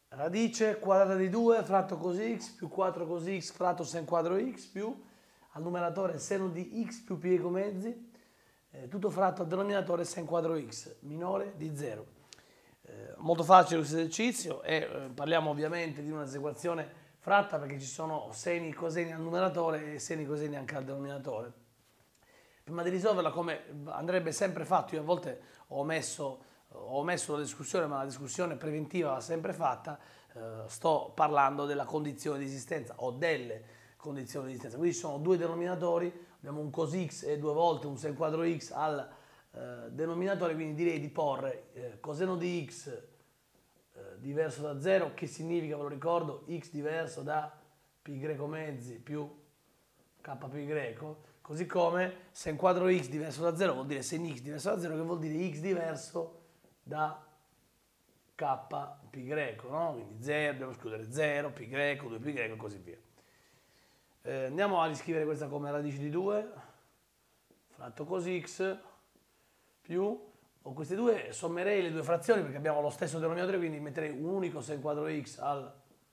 Radice quadrata di 2 fratto cos x più 4 cos x fratto sen quadro x più al numeratore seno di x più piego mezzi, tutto fratto al denominatore sen quadro x minore di 0. Molto facile questo esercizio e parliamo ovviamente di un'esecuzione fratta perché ci sono seni e coseni al numeratore e seni e coseni anche al denominatore. Prima di risolverla come andrebbe sempre fatto, io a volte ho omesso la discussione, ma la discussione preventiva va sempre fatta, sto parlando della condizione di esistenza o delle condizioni di esistenza. Quindi ci sono due denominatori, abbiamo un cos x e due volte un sen quadro x al denominatore, quindi direi di porre coseno di x diverso da 0, che significa, ve lo ricordo, x diverso da pi greco mezzi più k pi greco, così come sen quadro x diverso da 0 vuol dire sen x diverso da 0, che vuol dire x diverso da k pi greco, no? Quindi 0, dobbiamo escludere 0, pi greco, 2 pi greco e così via. Andiamo a riscrivere questa come radice di 2 fratto cos x più, con queste due sommerei le due frazioni perché abbiamo lo stesso denominatore, quindi metterei un unico sen quadro x al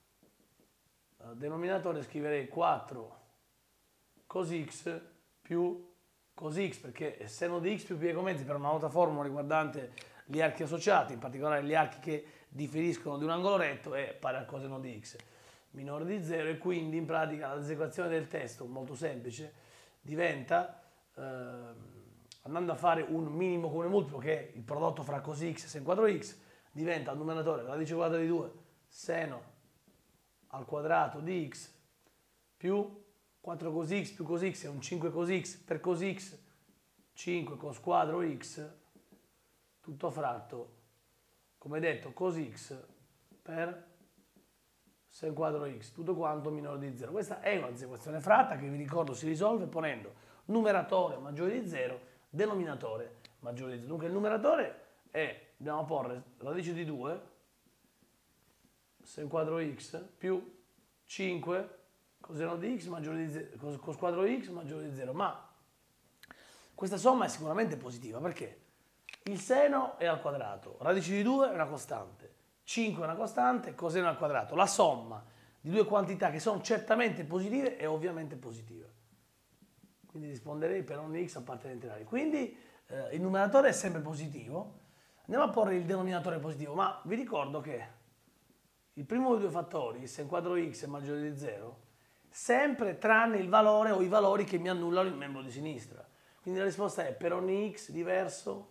denominatore, scriverei 4 cos x più cos x, perché seno di x più piego mezzi per una nota formula riguardante gli archi associati, in particolare gli archi che differiscono di un angolo retto, è pari al coseno di x minore di 0, e quindi in pratica l'esecuzione del testo, molto semplice, diventa, andando a fare un minimo comune multiplo che è il prodotto fra cos x e sen quadro x, diventa al numeratore radice quadrata di 2 seno al quadrato di x più 4 cos x più cos x è un 5 cos x per cos x, 5 cos quadro x, tutto fratto, come detto, cos x per sen quadro x, tutto quanto minore di 0. Questa è un'esecuzione fratta che vi ricordo si risolve ponendo numeratore maggiore di 0, denominatore maggiore di 0. Dunque il numeratore è, dobbiamo porre radice di 2 sen quadro x più 5 coseno di x maggiore di 0, cos quadro x maggiore di 0, ma questa somma è sicuramente positiva perché il seno è al quadrato, radice di 2 è una costante, 5 è una costante, coseno al quadrato. La somma di due quantità che sono certamente positive è ovviamente positiva. Quindi risponderei per ogni x appartenente all'area. Quindi il numeratore è sempre positivo. Andiamo a porre il denominatore positivo, ma vi ricordo che il primo dei due fattori, sen quadro x è maggiore di 0, sempre tranne il valore o i valori che mi annullano il membro di sinistra. Quindi la risposta è per ogni x diverso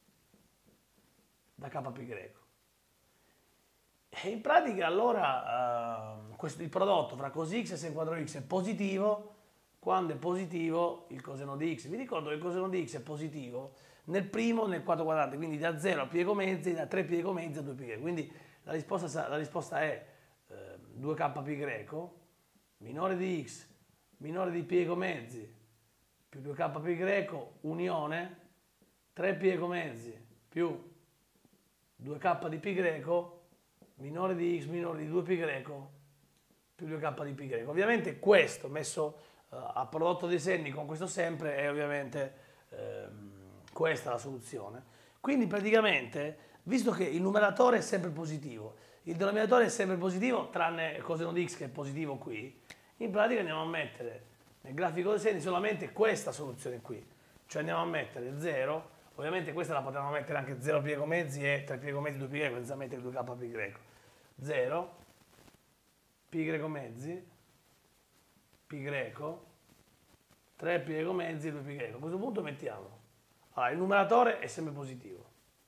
da k pi greco. E in pratica allora il prodotto fra cos x e sen quadro x è positivo quando è positivo il coseno di x. Vi ricordo che il coseno di x è positivo nel primo e nel quarto quadrante, quindi da 0 a piego mezzi, da 3 piego mezzi a 2 pi greco. Quindi la risposta è 2k pi greco minore di x minore di piego mezzi più 2k pi greco unione 3 piego mezzi più 2k di pi greco minore di x minore di 2 pi greco più 2k di pi greco. Ovviamente questo messo a prodotto dei segni con questo sempre è ovviamente questa la soluzione. Quindi praticamente, visto che il numeratore è sempre positivo, il denominatore è sempre positivo tranne coseno di x che è positivo qui, in pratica andiamo a mettere nel grafico dei segni solamente questa soluzione qui, cioè andiamo a mettere 0. Ovviamente questa la potevamo mettere anche 0 piego mezzi e 3 piego mezzi 2 pi greco senza mettere 2k pi greco. 0 pi greco mezzi pi greco 3 piego mezzi 2 pi greco. A questo punto mettiamo, allora, il numeratore è sempre positivo.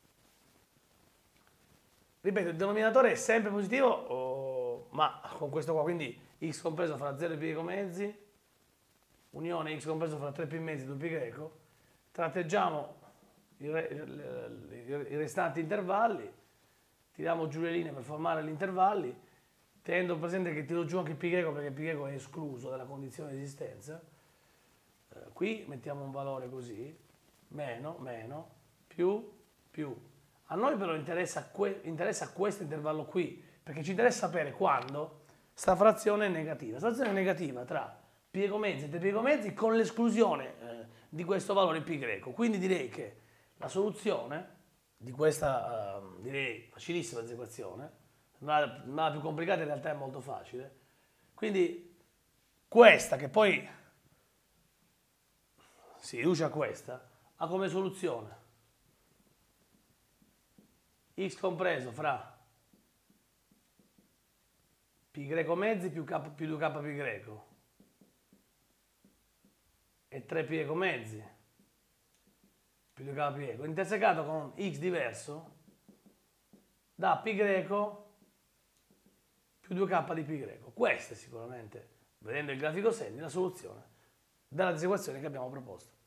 Ripeto, il denominatore è sempre positivo, ma con questo qua, quindi x compreso fra 0 piego mezzi unione x compreso fra 3 pi mezzi 2 pi greco, tratteggiamo i restanti intervalli, tiriamo giù le linee per formare gli intervalli, tenendo presente che tiro giù anche il pi greco perché il pi greco è escluso dalla condizione di esistenza. Qui mettiamo un valore così, meno, più. A noi però interessa questo intervallo qui, perché ci interessa sapere quando sta frazione è negativa. Sta frazione è negativa tra piego mezzi e 3 piego mezzi con l'esclusione di questo valore pi greco. Quindi direi che la soluzione di questa, direi, facilissima esecuzione ma più complicata in realtà è molto facile. Quindi questa, che poi si riduce a questa, ha come soluzione x compreso fra pi greco mezzi più 2k pi greco e 3 pi mezzi più 2k pi greco intersecato con x diverso da pi greco più 2k di pi greco. Questa è sicuramente, vedendo il grafico segni, la soluzione della disequazione che abbiamo proposto.